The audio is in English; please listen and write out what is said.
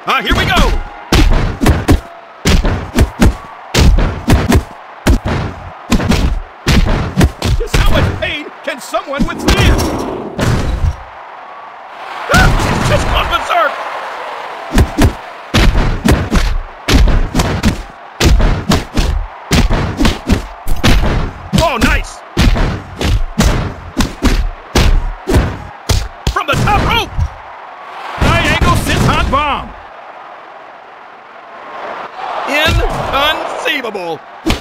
Here we go! Just how much pain can someone withstand? It's gone berserk! Oh, nice! From the top rope! High angle sit-on bomb! Inconceivable!